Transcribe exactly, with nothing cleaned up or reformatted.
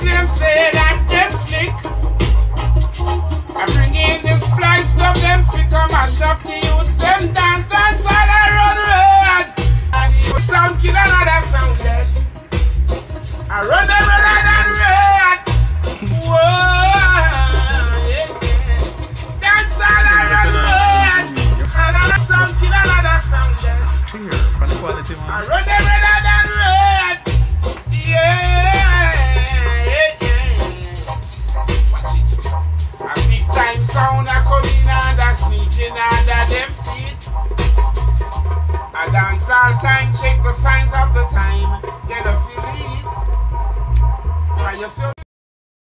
them say that them slick. I bring in this place, love them fit come mash up the youths. Them dance, dance all around road. I hear sound kill another sound dead. I run them rather than red. Whoa, yeah, yeah. Dance all around road. Another sound kill another sound dead. I run them rather than red. Yeah, yeah, yeah. Watch it. A big time sound a coming and a sneaking under them feet. A dance all time, check the signs of the time. Get a feel it. Why you so